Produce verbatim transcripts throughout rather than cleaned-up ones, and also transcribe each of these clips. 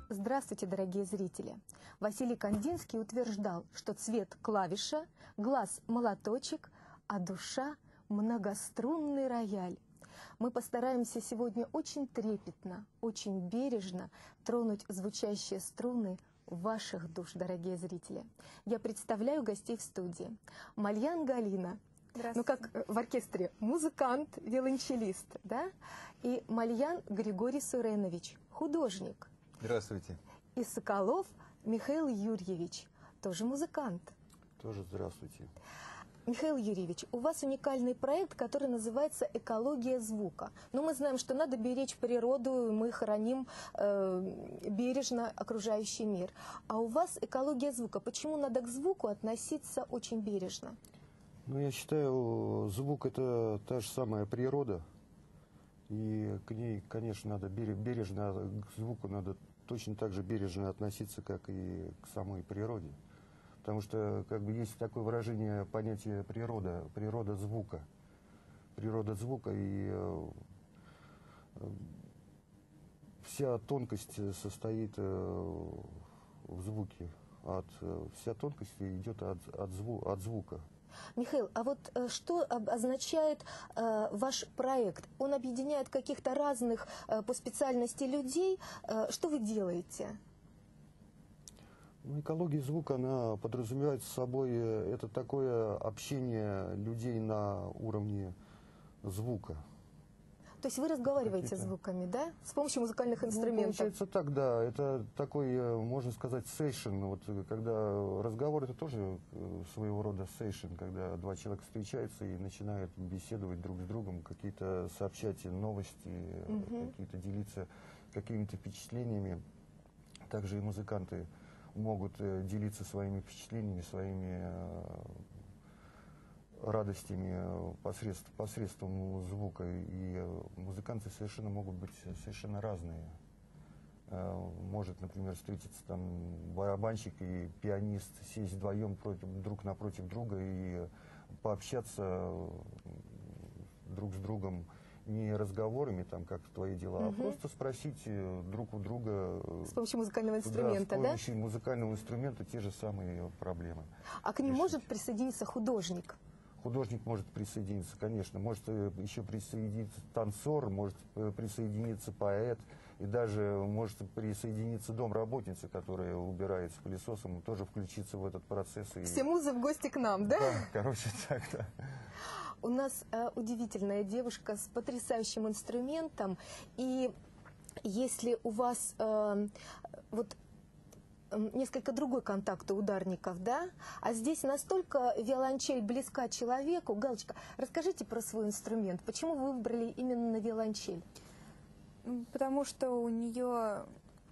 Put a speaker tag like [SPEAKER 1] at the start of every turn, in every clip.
[SPEAKER 1] Здравствуйте, дорогие зрители! Василий Кандинский утверждал, что цвет клавиша, глаз молоточек, а душа многострунный рояль. Мы постараемся сегодня очень трепетно, очень бережно тронуть звучащие струны ваших душ, дорогие зрители. Я представляю гостей в студии. Мальян Галина, ну как в оркестре, музыкант, виолончелист, да? И Мальян Григорий Суренович, художник.
[SPEAKER 2] Здравствуйте.
[SPEAKER 1] И Соколов Михаил Юрьевич, тоже музыкант.
[SPEAKER 2] Тоже здравствуйте.
[SPEAKER 1] Михаил Юрьевич, у вас уникальный проект, который называется «Экология звука». Но мы знаем, что надо беречь природу, мы храним э, бережно окружающий мир. А у вас экология звука. Почему надо к звуку относиться очень бережно?
[SPEAKER 2] Ну, я считаю, звук – это та же самая природа. И к ней, конечно, надо бережно, к звуку надо точно так же бережно относиться, как и к самой природе. Потому что, как бы, есть такое выражение, понятие природа, природа звука. Природа звука, и э, вся тонкость состоит э, в звуке. От, вся тонкость идет от, от, зву, от звука.
[SPEAKER 1] Михаил, а вот э, что означает э, ваш проект? Он объединяет каких-то разных э, по специальности людей. Э, что вы делаете?
[SPEAKER 2] Ну, экология звука, она подразумевает собой, это такое общение людей на уровне звука.
[SPEAKER 1] То есть вы разговариваете звуками, да? С помощью музыкальных инструментов?
[SPEAKER 2] Ну, получается так, да. Это такой, можно сказать, сейшн. Вот, когда разговор, это тоже своего рода сейшн, когда два человека встречаются и начинают беседовать друг с другом, какие-то сообщать новости, угу. какие-то делиться какими-то впечатлениями. Также и музыканты могут делиться своими впечатлениями, своими радостями посредством, посредством звука. И музыканты совершенно могут быть совершенно разные. Может, например, встретиться там барабанщик и пианист, сесть вдвоем против, друг напротив друга и пообщаться друг с другом не разговорами, там, как твои дела, угу. а просто спросить друг у друга. С помощью музыкального инструмента, да? С помощью да? музыкального инструмента те же самые проблемы.
[SPEAKER 1] А к ним решить. Может присоединиться художник?
[SPEAKER 2] Художник может присоединиться, конечно. Может еще присоединиться танцор, может присоединиться поэт, и даже может присоединиться домработница, которая убирает с пылесосом, тоже включиться в этот процесс. И...
[SPEAKER 1] Все музы в гости к нам, да?
[SPEAKER 2] Да, короче, так, да.
[SPEAKER 1] У нас э, удивительная девушка с потрясающим инструментом, и если у вас э, вот несколько другой контакт у ударников, да? А здесь настолько виолончель близка человеку. Галочка, расскажите про свой инструмент. Почему вы выбрали именно виолончель?
[SPEAKER 3] Потому что у нее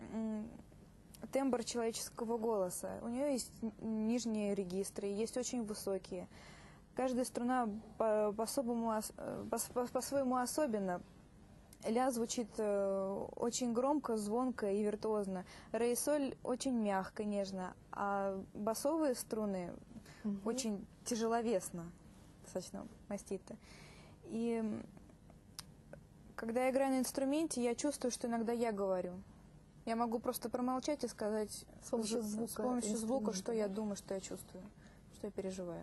[SPEAKER 3] тембр человеческого голоса. У нее есть нижние регистры, есть очень высокие. Каждая струна по-своему по, по, по, по особенно. Ля звучит э, очень громко, звонко и виртуозно. Ре и соль очень мягко, нежно. А басовые струны угу. очень тяжеловесно, достаточно мастито. И когда я играю на инструменте, я чувствую, что иногда я говорю. Я могу просто промолчать и сказать
[SPEAKER 1] с помощью звука,
[SPEAKER 3] с помощью звука что я думаю, что я чувствую, что я переживаю.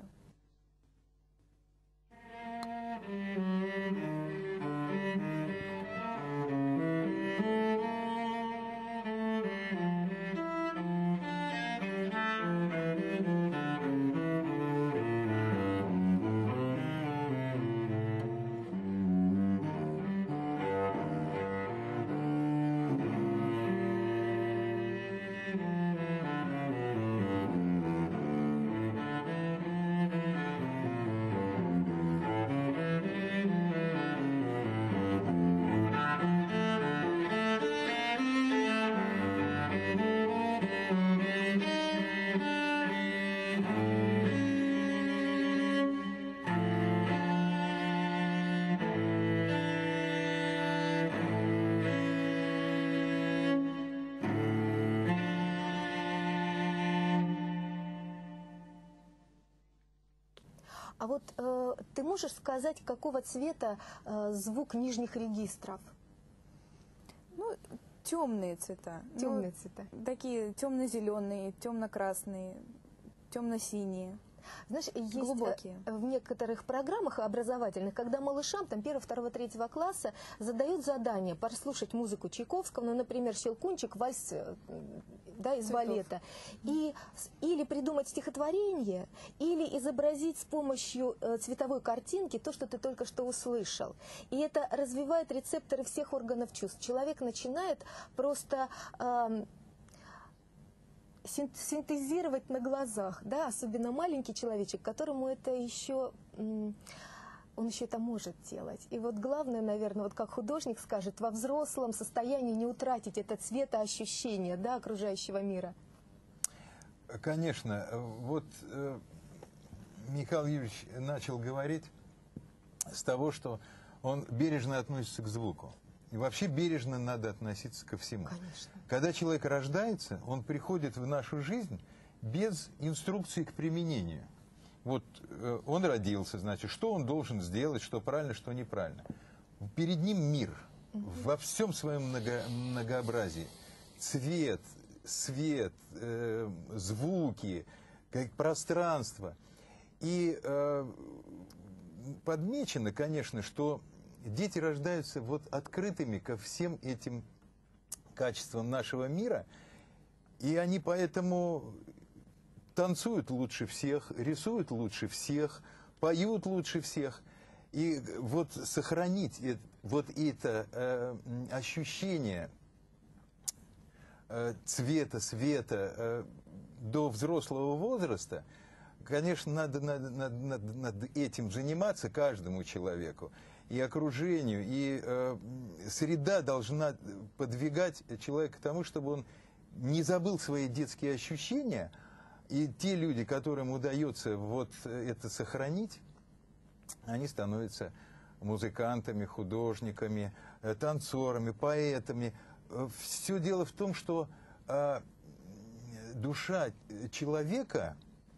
[SPEAKER 1] А вот э, ты можешь сказать, какого цвета э, звук нижних регистров?
[SPEAKER 3] Ну, темные цвета.
[SPEAKER 1] Темные
[SPEAKER 3] Ну,
[SPEAKER 1] цвета.
[SPEAKER 3] такие темно-зеленые, темно-красные, темно-синие.
[SPEAKER 1] Знаешь, есть
[SPEAKER 3] Глубокие.
[SPEAKER 1] э, в некоторых программах образовательных, когда малышам там первого, второго, третьего класса задают задание прослушать музыку Чайковского, ну, например, «Щелкунчик», вальс, э, да, из
[SPEAKER 3] Цветов.
[SPEAKER 1] балета, и с- или придумать стихотворение, или изобразить с помощью э, цветовой картинки то, что ты только что услышал. И это развивает рецепторы всех органов чувств. Человек начинает просто эм, син- синтезировать на глазах, да, особенно маленький человечек, которому это еще, м, он еще это может делать. И вот главное, наверное, вот как художник скажет, во взрослом состоянии не утратить это цветоощущение, да, окружающего мира.
[SPEAKER 4] Конечно, вот э, Михаил Юрьевич начал говорить с того, что он бережно относится к звуку. И вообще бережно надо относиться ко всему.
[SPEAKER 1] Конечно.
[SPEAKER 4] Когда человек рождается, он приходит в нашу жизнь без инструкции к применению. Вот э, он родился, значит, что он должен сделать, что правильно, что неправильно. Перед ним мир во всем своем много, многообразии. Цвет, свет, э, звуки, как пространство. И э, подмечено, конечно, что дети рождаются вот открытыми ко всем этим качествам нашего мира, и они поэтому танцуют лучше всех, рисуют лучше всех, поют лучше всех. И вот сохранить э- вот это э, ощущение э, цвета, света э, до взрослого возраста, конечно, надо, надо, надо, надо, надо этим заниматься каждому человеку. И окружению, и э, среда должна подвигать человека к тому, чтобы он не забыл свои детские ощущения. И те люди, которым удается вот это сохранить, они становятся музыкантами, художниками, э, танцорами, поэтами. Все дело в том, что э, душа человека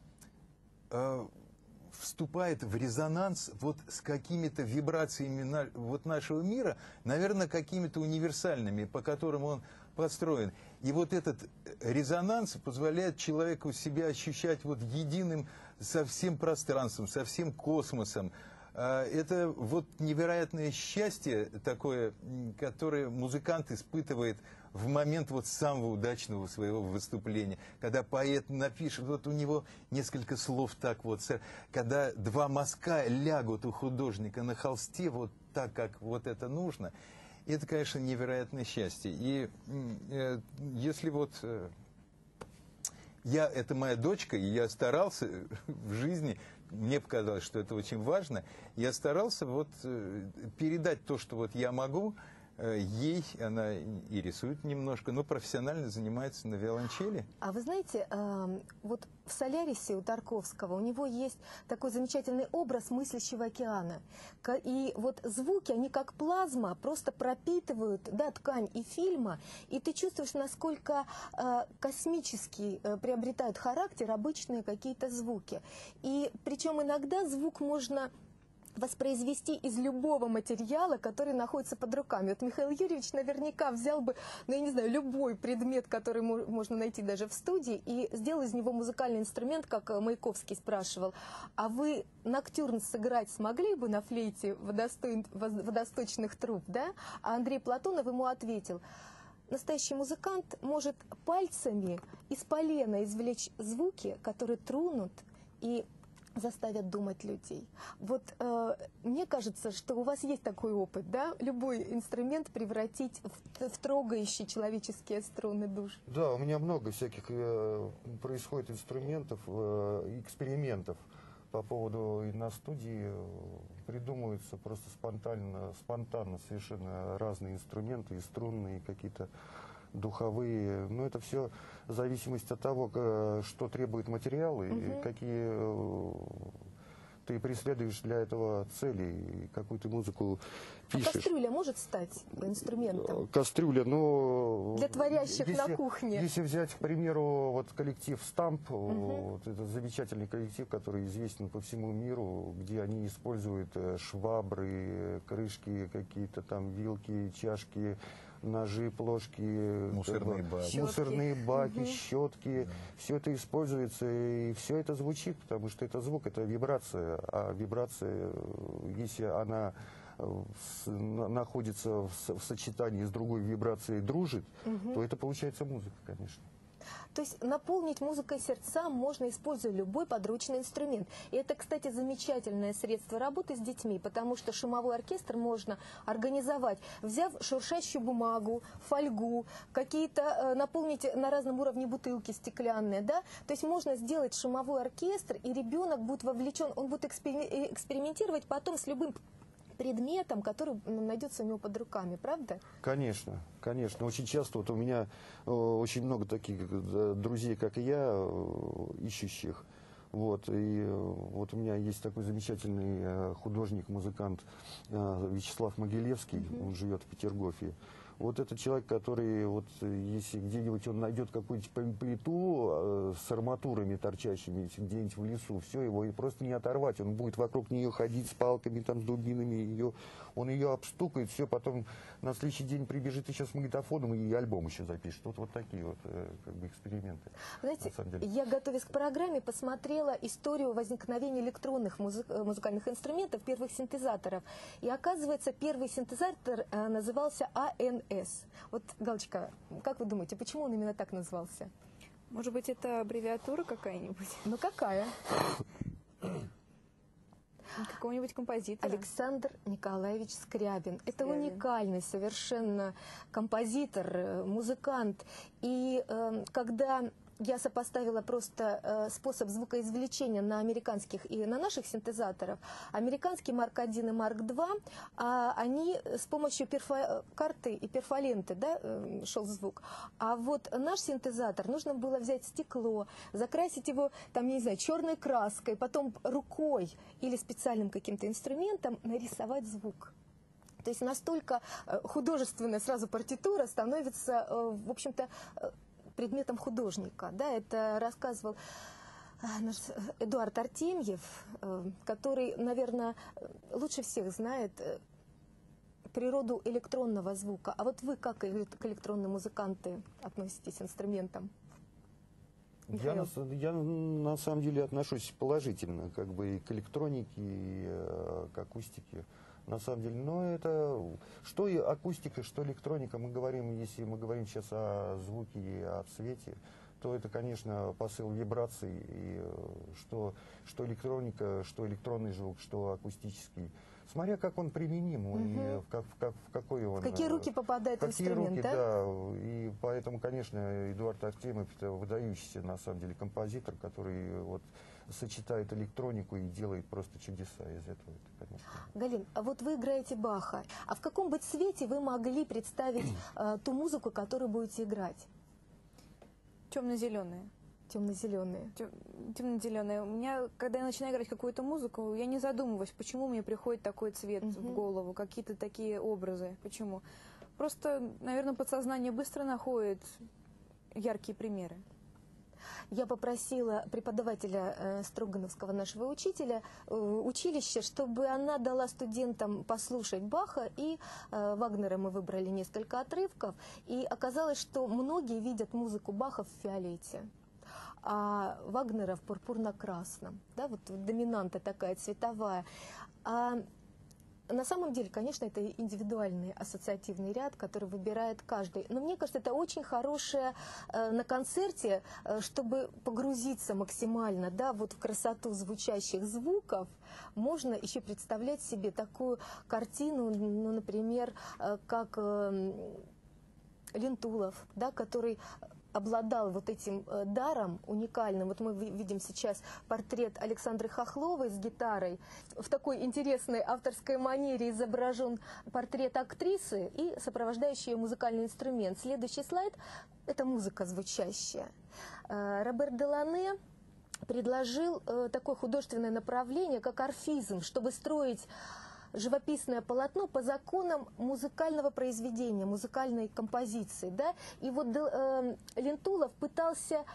[SPEAKER 4] э, вступает в резонанс вот с какими-то вибрациями на, вот нашего мира, наверное, какими-то универсальными, по которым он построен. И вот этот резонанс позволяет человеку себя ощущать вот единым со всем пространством, со всем космосом. Это вот невероятное счастье такое, которое музыкант испытывает в момент вот самого удачного своего выступления, когда поэт напишет, вот у него несколько слов так вот, когда два мазка лягут у художника на холсте вот так, как вот это нужно, это, конечно, невероятное счастье. И э, если вот э, я, это моя дочка, и я старался в жизни, мне показалось, что это очень важно, я старался вот э, передать то, что вот я могу, ей, она и рисует немножко, но профессионально занимается на виолончели.
[SPEAKER 1] А вы знаете, э, вот в «Солярисе» у Тарковского у него есть такой замечательный образ мыслящего океана. Ка- И вот звуки, они как плазма, просто пропитывают, да, ткань и фильма, и ты чувствуешь, насколько э, космически э, приобретают характер обычные какие-то звуки. И причем иногда звук можно воспроизвести из любого материала, который находится под руками. Вот Михаил Юрьевич наверняка взял бы, ну, я не знаю, любой предмет, который мо- можно найти даже в студии, и сделал из него музыкальный инструмент, как э, Маяковский спрашивал. А вы ноктюрн сыграть смогли бы на флейте водостой- воз- водосточных труб, да? А Андрей Платонов ему ответил: настоящий музыкант может пальцами из полена извлечь звуки, которые тронут и заставят думать людей. Вот э, мне кажется, что у вас есть такой опыт, да? Любой инструмент превратить в, в трогающие человеческие струны душ.
[SPEAKER 2] Да, у меня много всяких э, происходит инструментов, э, экспериментов по поводу и на студии э, придумываются просто спонтанно, спонтанно совершенно разные инструменты, и струнные, и какие-то духовые. Но это все в зависимости от того, э, что требует материалы,
[SPEAKER 1] Мгм.
[SPEAKER 2] и какие э, ты преследуешь для этого цели, и какую ты музыку
[SPEAKER 1] А
[SPEAKER 2] пишешь.
[SPEAKER 1] кастрюля может стать инструментом?
[SPEAKER 2] Кастрюля, но...
[SPEAKER 1] Для творящих на кухне.
[SPEAKER 2] Если взять, к примеру, вот коллектив «Стамп», вот это замечательный коллектив, который известен по всему миру, где они используют э, швабры, крышки какие-то там, вилки, чашки, ножи, плошки,
[SPEAKER 4] Мусорные
[SPEAKER 2] как бы,
[SPEAKER 4] баки.
[SPEAKER 2] мусорные баки,
[SPEAKER 3] Мгм.
[SPEAKER 2] щетки.
[SPEAKER 4] Да.
[SPEAKER 2] Все это используется, и все это звучит, потому что это звук, это вибрация. А вибрация, э, если она э, с- на- находится в, с- в сочетании с другой вибрацией, дружит,
[SPEAKER 1] Мгм.
[SPEAKER 2] то это получается музыка, конечно.
[SPEAKER 1] То есть наполнить музыкой сердца можно, используя любой подручный инструмент. И это, кстати, замечательное средство работы с детьми, потому что шумовой оркестр можно организовать, взяв шуршащую бумагу, фольгу, какие-то э, наполнить на разном уровне бутылки стеклянные, да. То есть можно сделать шумовой оркестр, и ребенок будет вовлечен, он будет экспери- экспериментировать потом с любым предметом, который найдется у него под руками, правда?
[SPEAKER 2] Конечно, конечно. Очень часто вот у меня э, очень много таких э, друзей, как и я, э, ищущих. Вот, и э, вот у меня есть такой замечательный э, художник, музыкант э, Вячеслав Могилевский, он живет в Петергофе. Вот это человек, который, вот, э, если где-нибудь он найдет какую-нибудь пл- плиту э, с арматурами торчащими, если где-нибудь в лесу, все, его и просто не оторвать. Он будет вокруг нее ходить с палками, там, с дубинами, ее, он ее обстукает, все, потом на следующий день прибежит еще с магнитофоном и альбом еще запишет. Вот, вот такие вот э, как бы эксперименты.
[SPEAKER 1] Знаете,
[SPEAKER 2] на самом деле.
[SPEAKER 1] я, готовясь к программе, посмотрела историю возникновения электронных музы- э, музыкальных инструментов, первых синтезаторов. И оказывается, первый синтезатор э, назывался А Н С. Вот, Галочка, как вы думаете, почему он именно так назывался?
[SPEAKER 3] Может быть, это аббревиатура какая-нибудь?
[SPEAKER 1] Ну, какая?
[SPEAKER 3] Какого-нибудь композитора?
[SPEAKER 1] Александр Николаевич Скрябин. Это
[SPEAKER 3] Скрябин.
[SPEAKER 1] уникальный совершенно композитор, э, музыкант. И э, когда я сопоставила просто э, способ звукоизвлечения на американских и на наших синтезаторах, американский Марк один и Марк два, а они с помощью перфо- карты и перфоленты, да, э, шел звук. А вот наш синтезатор, нужно было взять стекло, закрасить его, там, я не знаю, черной краской, потом рукой или специальным каким-то инструментом нарисовать звук. То есть настолько э, художественная сразу партитура становится, э, в общем-то, э, предметом художника. Да, это рассказывал э, наш Эдуард Артемьев, э, который, наверное, лучше всех знает э, природу электронного звука. А вот вы как эле- к электронным музыканты относитесь к инструментам?
[SPEAKER 2] Я
[SPEAKER 1] Михаил.
[SPEAKER 2] на, с- я на самом деле отношусь положительно, как бы и к электронике, и э, к акустике. На самом деле, но это что и акустика, что электроника, мы говорим, если мы говорим сейчас о звуке и о цвете, то это, конечно, посыл вибраций, и э, что, что электроника, что электронный звук, что акустический. Смотря как он применим, и
[SPEAKER 1] Мгм.
[SPEAKER 2] в, как, в, как, в какой он...
[SPEAKER 1] В какие
[SPEAKER 2] э,
[SPEAKER 1] руки попадает
[SPEAKER 2] Какие
[SPEAKER 1] инструмент,
[SPEAKER 2] руки,
[SPEAKER 1] да?
[SPEAKER 2] да, и поэтому, конечно, Эдуард Артемьев это выдающийся, на самом деле, композитор, который вот сочетает электронику и делает просто чудеса из этого, это, конечно.
[SPEAKER 1] Галин, а вот вы играете Баха. А в каком бы цвете вы могли представить э, ту музыку, которую будете играть?
[SPEAKER 3] Темно-зеленые.
[SPEAKER 1] Темно-зеленые.
[SPEAKER 3] Темно-зеленые. У меня, когда я начинаю играть какую-то музыку, я не задумываюсь, почему мне приходит такой цвет
[SPEAKER 1] Мгм.
[SPEAKER 3] в голову, какие-то такие образы. Почему? Просто, наверное, подсознание быстро находит яркие примеры.
[SPEAKER 1] Я попросила преподавателя э, Строгановского, нашего учителя, э, училища, чтобы она дала студентам послушать Баха, и э, Вагнера мы выбрали несколько отрывков, и оказалось, что многие видят музыку Баха в фиолете, а Вагнера в пурпурно-красном, да, вот доминанта такая цветовая. А на самом деле, конечно, это индивидуальный ассоциативный ряд, который выбирает каждый. Но мне кажется, это очень хорошее э, на концерте, э, чтобы погрузиться максимально, да, вот в красоту звучащих звуков, можно еще представлять себе такую картину, ну, например, э, как э, Лентулов, да, который обладал вот этим э, даром уникальным. Вот мы ви- видим сейчас портрет Александры Хохловой с гитарой. В такой интересной авторской манере изображен портрет актрисы и сопровождающий ее музыкальный инструмент. Следующий слайд – это музыка звучащая. Э, Робер Делане предложил э, такое художественное направление, как орфизм, чтобы строить живописное полотно по законам музыкального произведения, музыкальной композиции. Да? И вот э, Лентулов пытался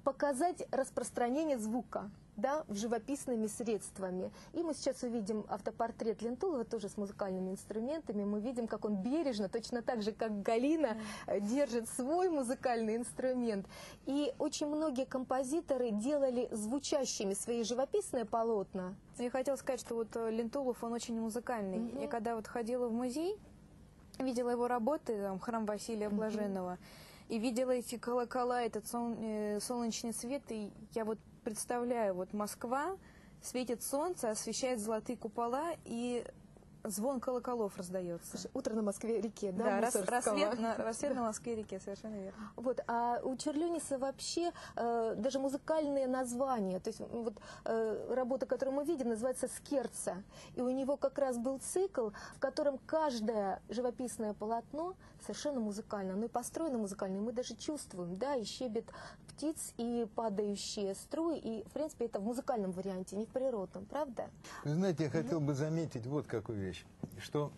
[SPEAKER 1] показать распространение звука, да, в живописными средствами. И мы сейчас увидим автопортрет Лентулова, тоже с музыкальными инструментами. Мы видим, как он бережно, точно так же, как Галина, держит свой музыкальный инструмент. И очень многие композиторы делали звучащими свои живописные полотна.
[SPEAKER 3] Я хотела сказать, что вот Лентулов, он очень музыкальный.
[SPEAKER 1] Мгм.
[SPEAKER 3] Я когда вот ходила в музей, видела его работы, там, храм Василия Блаженного, и видела эти колокола, этот сон- э, солнечный свет, и я вот представляю, вот Москва, светит солнце, освещает золотые купола, и звон колоколов раздается.
[SPEAKER 1] Слушай, утро на Москве-реке, да,
[SPEAKER 3] Да, рас-
[SPEAKER 1] Мусоргского?
[SPEAKER 3] рассвет, на, рассвет на Москве-реке, совершенно верно.
[SPEAKER 1] Вот, а у Черлёниса вообще э, даже музыкальные названия, то есть вот э, работа, которую мы видим, называется «Скерца», и у него как раз был цикл, в котором каждое живописное полотно совершенно музыкально, оно и построено музыкально, и мы даже чувствуем, да, и щебет птиц, и падающие струи, и, в принципе, это в музыкальном варианте, не в природном, правда?
[SPEAKER 4] Вы знаете, я хотел бы заметить вот какую вещь, что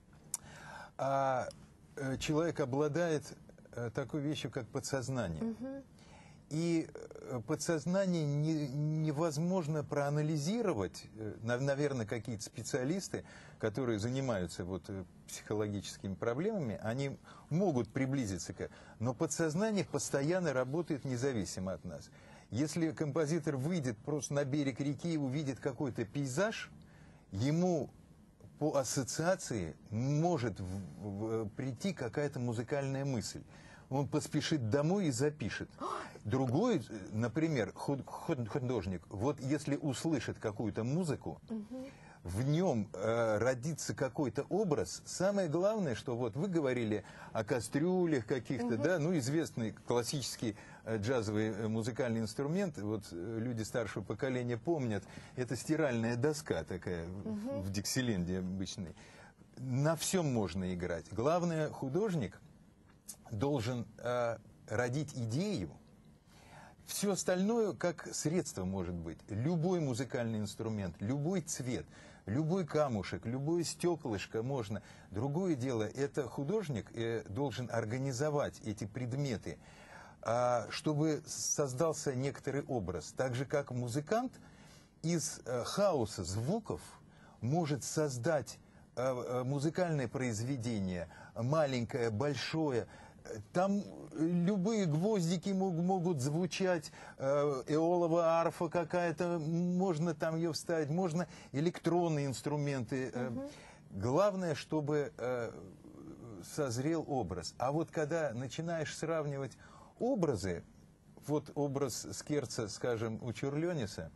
[SPEAKER 4] а, э, человек обладает э, такой вещью, как подсознание.
[SPEAKER 1] Мгм.
[SPEAKER 4] И э, подсознание не- невозможно проанализировать. Э, нав- Наверное, какие-то специалисты, которые занимаются вот, э, психологическими проблемами, они могут приблизиться к... Но подсознание постоянно работает независимо от нас. Если композитор выйдет просто на берег реки и увидит какой-то пейзаж, ему по ассоциации может в- в- прийти какая-то музыкальная мысль. Он поспешит домой и запишет. Другой, э, например, худ- худ- художник, вот если услышит какую-то музыку, в нем э, родится какой-то образ. Самое главное, что вот вы говорили о кастрюлях каких-то, да, ну, известный классический э, джазовый э, музыкальный инструмент, вот э, люди старшего поколения помнят, это стиральная доска такая в, в Диксиленде обычной. На всем можно играть. Главное, художник должен э, родить идею. Все остальное как средство может быть. Любой музыкальный инструмент, любой цвет, любой камушек, любое стеклышко можно. Другое дело, это художник э, должен организовать эти предметы, а, чтобы создался некоторый образ. Так же, как музыкант из э, хаоса звуков может создать э, э, музыкальное произведение, маленькое, большое. Там любые гвоздики мог- могут звучать, э, эолова арфа какая-то, можно там ее вставить, можно электронные инструменты. э. Главное, чтобы э, созрел образ. А вот когда начинаешь сравнивать образы, вот образ Скерца, скажем, у Черлёниса,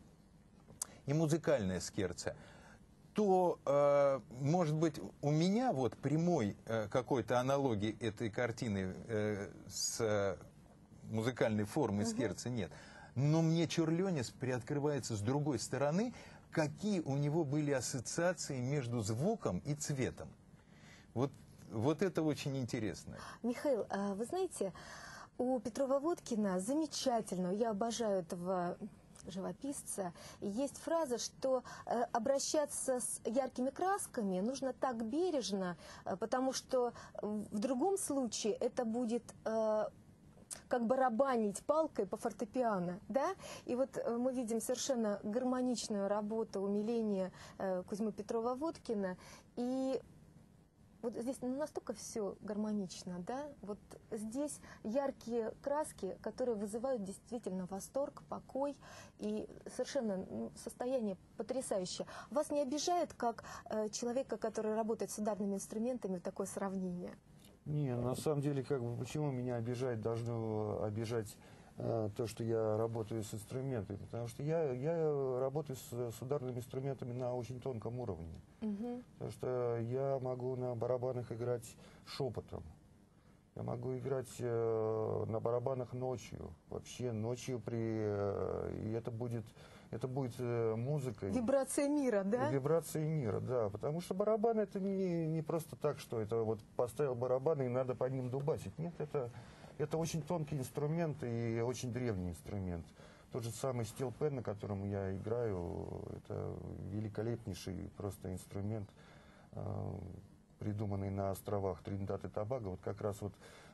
[SPEAKER 4] и музыкальная Скерца, то, э, может быть, у меня вот прямой э, какой-то аналогии этой картины э, с э, музыкальной формой Скерца нет. Но мне Черлёнис приоткрывается с другой стороны, какие у него были ассоциации между звуком и цветом. Вот, вот это очень интересно.
[SPEAKER 1] Михаил, а вы знаете, у Петрова-Водкина замечательного, я обожаю этого живописца, и есть фраза, что э, обращаться с яркими красками нужно так бережно, э, потому что в другом случае это будет э, как барабанить палкой по фортепиано, да? И вот э, мы видим совершенно гармоничную работу умиления э, Кузьмы Петрова-Водкина, и вот здесь ну, настолько все гармонично, да? Вот здесь яркие краски, которые вызывают действительно восторг, покой и совершенно ну, состояние потрясающее. Вас не обижает, как э, человека, который работает с ударными инструментами, такое сравнение?
[SPEAKER 2] Не, на самом деле, как бы, почему меня обижать должно обижать э, то, что я работаю с инструментами? Потому что я, я работаю с, с ударными инструментами на очень тонком уровне.
[SPEAKER 1] Мгм.
[SPEAKER 2] Потому что я могу на барабанах играть шепотом. Я могу играть э, на барабанах ночью. Вообще ночью при... э, и это будет, это будет э, музыкой.
[SPEAKER 1] Вибрация мира, да?
[SPEAKER 2] Вибрации мира, да. Потому что барабан это не, не просто так, что это вот поставил барабаны и надо по ним дубасить. Нет, это, это очень тонкий инструмент и очень древний инструмент. Тот же самый стил пен, на котором я играю, это великолепнейший просто инструмент, э, придуманный на островах Тринидад и Тобаго. Вот как раз вот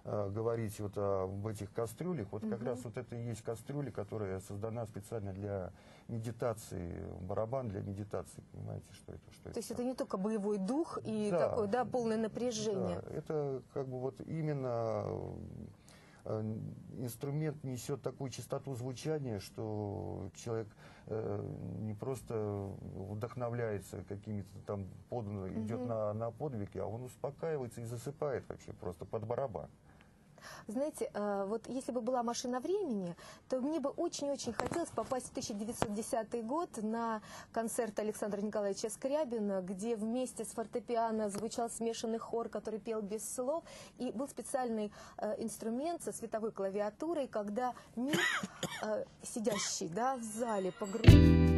[SPEAKER 2] э, говорить вот об этих кастрюлях, вот как
[SPEAKER 1] Мгм.
[SPEAKER 2] раз вот это и есть кастрюля, которая создана специально для медитации, барабан для медитации, понимаете, что это? Что
[SPEAKER 1] То есть это
[SPEAKER 2] такое?
[SPEAKER 1] не только боевой дух и
[SPEAKER 2] Да.
[SPEAKER 1] такое, да, полное напряжение.
[SPEAKER 2] Да, это как бы вот именно э, инструмент несет такую частоту звучания, что человек э, не просто вдохновляется какими-то там подвигами,
[SPEAKER 1] Мгм.
[SPEAKER 2] идет на, на подвиги, а он успокаивается и засыпает вообще просто под барабан.
[SPEAKER 1] Знаете, э, вот если бы была машина времени, то мне бы очень-очень хотелось попасть в тысяча девятьсот десятый год на концерт Александра Николаевича Скрябина, где вместе с фортепиано звучал смешанный хор, который пел без слов, и был специальный э, инструмент со световой клавиатурой, когда мир, э, сидящий, да, в зале, погружен.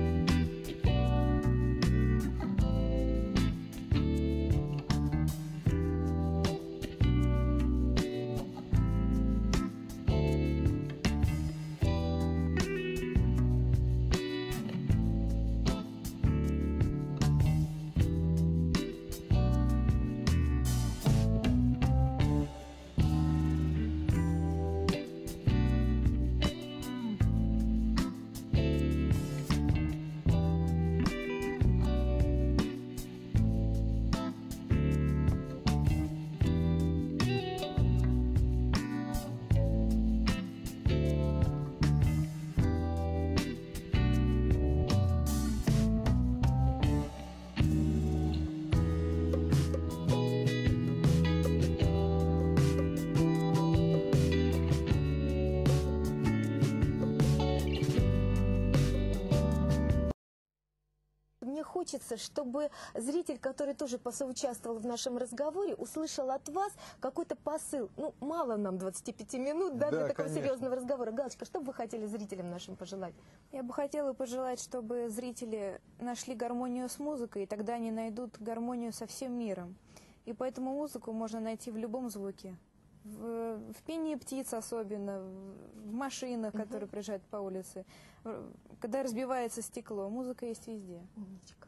[SPEAKER 1] Мне хочется, чтобы зритель, который тоже посоучаствовал в нашем разговоре, услышал от вас какой-то посыл. Ну, мало нам двадцати пяти минут, да,
[SPEAKER 4] Да,
[SPEAKER 1] для такого
[SPEAKER 4] конечно.
[SPEAKER 1] серьезного разговора. Галочка, что бы вы хотели зрителям нашим пожелать?
[SPEAKER 3] Я бы хотела пожелать, чтобы зрители нашли гармонию с музыкой, и тогда они найдут гармонию со всем миром. И поэтому музыку можно найти в любом звуке. В, в пении птиц особенно, в, в машинах,
[SPEAKER 1] Мгм.
[SPEAKER 3] которые проезжают по улице. В- Когда разбивается стекло, музыка есть везде.
[SPEAKER 1] Умничка.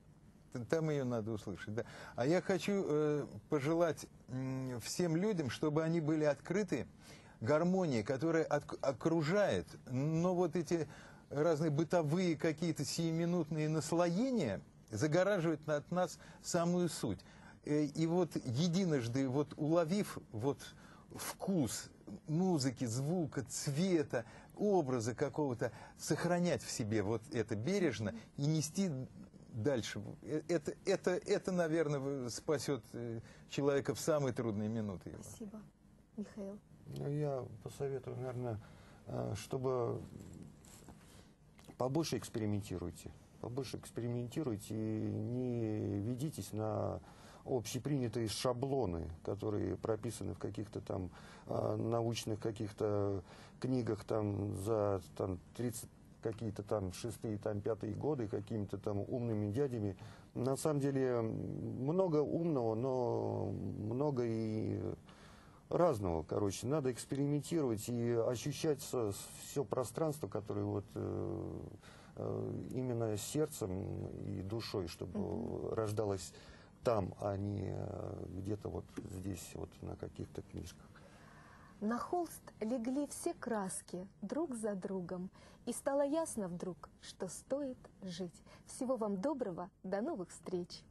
[SPEAKER 4] Там ее надо услышать, да. А я хочу э, пожелать м, всем людям, чтобы они были открыты гармонии, которая от- окружает, но вот эти разные бытовые какие-то сиюминутные наслоения загораживают от нас самую суть. Э, И вот единожды вот уловив вот вкус музыки, звука, цвета, образа какого-то, сохранять в себе вот это бережно и нести дальше. Э, Это, это, это, наверное, спасет э, человека в самые трудные минуты его.
[SPEAKER 1] Спасибо. Михаил.
[SPEAKER 2] Ну, я посоветую, наверное, э, чтобы побольше экспериментируйте. Побольше экспериментируйте и не ведитесь на общепринятые шаблоны, которые прописаны в каких-то там э, научных каких-то книгах там за там, тридцать какие-то там шестые, там пятые годы какими-то там умными дядями. На самом деле много умного, но много и разного, короче. Надо экспериментировать и ощущать все пространство, которое вот э, э, именно сердцем и душой, чтобы
[SPEAKER 1] Мгм.
[SPEAKER 2] рождалось там, а не э, где-то вот здесь, вот на каких-то книжках.
[SPEAKER 1] На холст легли все краски друг за другом, и стало ясно вдруг, что стоит жить. Всего вам доброго, до новых встреч!